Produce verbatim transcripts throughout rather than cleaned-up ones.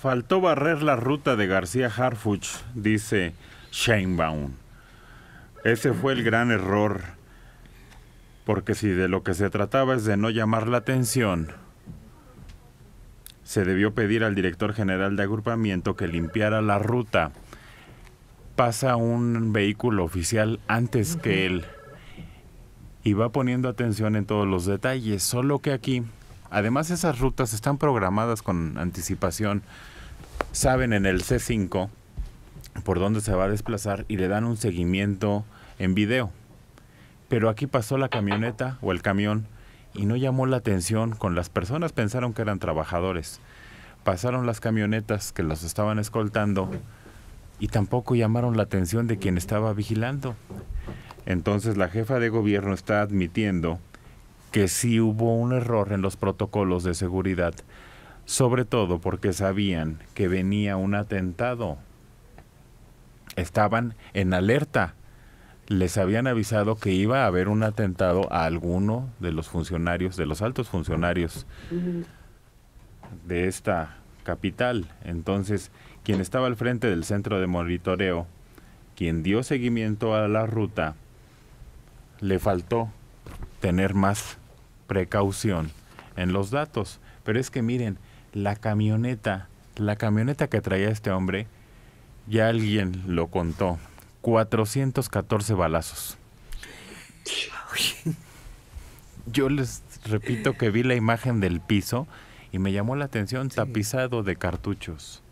Faltó barrer la ruta de García Harfuch, dice Sheinbaum. Ese fue el gran error, porque si de lo que se trataba es de no llamar la atención, se debió pedir al director general de agrupamiento que limpiara la ruta. Pasa un vehículo oficial antes uh-huh. que él y va poniendo atención en todos los detalles, solo que aquí, además esas rutas están programadas con anticipación, saben en el C cinco por dónde se va a desplazar y le dan un seguimiento en video. Pero aquí pasó la camioneta o el camión y no llamó la atención con las personas, pensaron que eran trabajadores. Pasaron las camionetas que los estaban escoltando y tampoco llamaron la atención de quien estaba vigilando. Entonces la jefa de gobierno está admitiendo que sí hubo un error en los protocolos de seguridad, sobre todo porque sabían que venía un atentado. Estaban en alerta. Les habían avisado que iba a haber un atentado a alguno de los funcionarios, de los altos funcionarios de esta capital. Entonces, quien estaba al frente del centro de monitoreo, quien dio seguimiento a la ruta, le faltó tener más precaución en los datos. Pero es que miren, la camioneta, la camioneta que traía este hombre, ya alguien lo contó, cuatrocientos catorce balazos. Yo les repito que vi la imagen del piso y me llamó la atención, sí. Tapizado de cartuchos.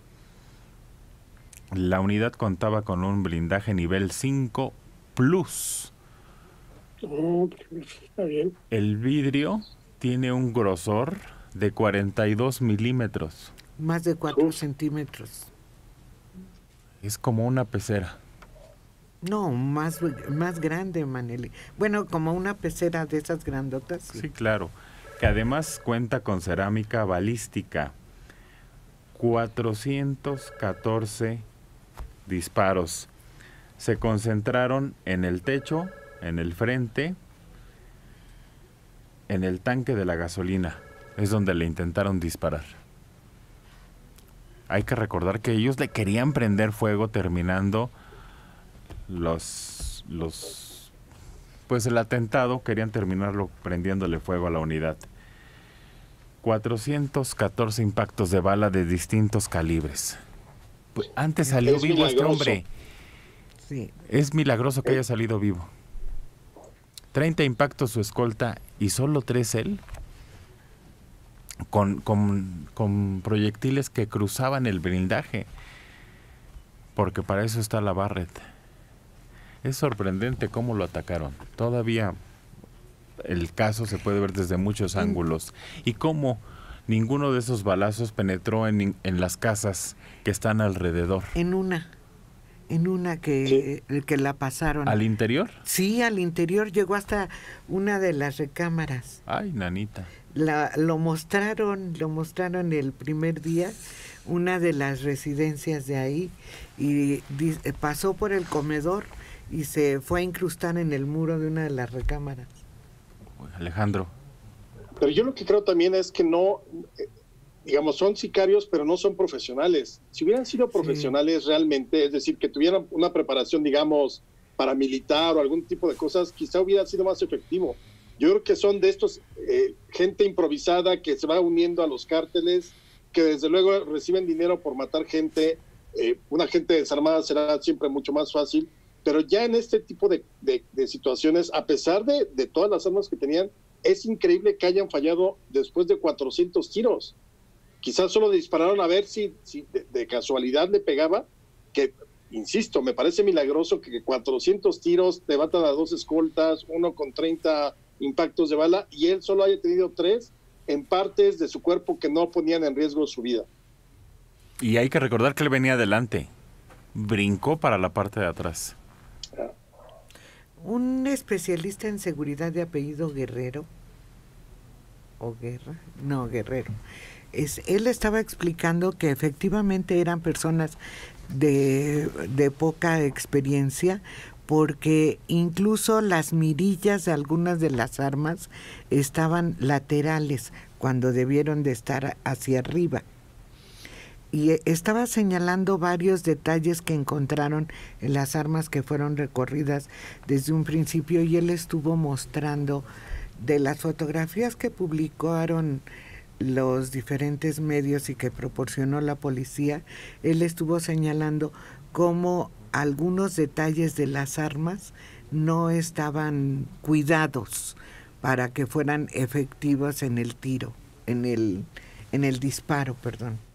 La unidad contaba con un blindaje nivel cinco plus. Oh, está bien. El vidrio tiene un grosor de cuarenta y dos milímetros. Más de cuatro uh. centímetros. Es como una pecera. No, más, más grande, Maneli. Bueno, como una pecera de esas grandotas. Sí. Sí, claro. Que además cuenta con cerámica balística. cuatrocientos catorce disparos. Se concentraron en el techo, en el frente, en el tanque de la gasolina. Es donde le intentaron disparar. Hay que recordar que ellos le querían prender fuego terminando los, los, pues el atentado, querían terminarlo prendiéndole fuego a la unidad. cuatrocientos catorce impactos de bala de distintos calibres. Pues antes salió es vivo milagroso. Este hombre. Sí. Es milagroso que haya salido vivo. treinta impactos su escolta y solo tres él. Con, con, con proyectiles que cruzaban el blindaje, porque para eso está la Barrett. Es sorprendente cómo lo atacaron. Todavía el caso se puede ver desde muchos ángulos y cómo ninguno de esos balazos penetró en, en las casas que están alrededor. En una, en una que, sí. que la pasaron. ¿Al interior? Sí, al interior, llegó hasta una de las recámaras. Ay, nanita. La, lo mostraron, lo mostraron el primer día, una de las residencias de ahí, y di, pasó por el comedor y se fue a incrustar en el muro de una de las recámaras. Alejandro. Pero yo lo que creo también es que no, eh, digamos, son sicarios, pero no son profesionales. Si hubieran sido profesionales sí. realmente, es decir, que tuvieran una preparación, digamos, paramilitar o algún tipo de cosas, quizá hubiera sido más efectivo. Yo creo que son de estos, eh, gente improvisada que se va uniendo a los cárteles, que desde luego reciben dinero por matar gente. Eh, una gente desarmada será siempre mucho más fácil, pero ya en este tipo de, de, de situaciones, a pesar de, de todas las armas que tenían, es increíble que hayan fallado después de cuatrocientos tiros. Quizás solo dispararon a ver si, si de, de casualidad le pegaba, que, insisto, me parece milagroso que cuatrocientos tiros te batan a dos escoltas, uno con treinta impactos de bala, y él solo haya tenido tres en partes de su cuerpo que no ponían en riesgo su vida. Y hay que recordar que él venía adelante, brincó para la parte de atrás. Ah. Un especialista en seguridad de apellido Guerrero, o Guerra, no, Guerrero, es, él estaba explicando que efectivamente eran personas de, de poca experiencia, porque incluso las mirillas de algunas de las armas estaban laterales cuando debieron de estar hacia arriba. y estaba señalando varios detalles que encontraron en las armas que fueron recorridas desde un principio, y él estuvo mostrando de las fotografías que publicaron los diferentes medios y que proporcionó la policía. Él estuvo señalando cómo algunos detalles de las armas no estaban cuidados para que fueran efectivos en el tiro, en el, en el disparo, perdón.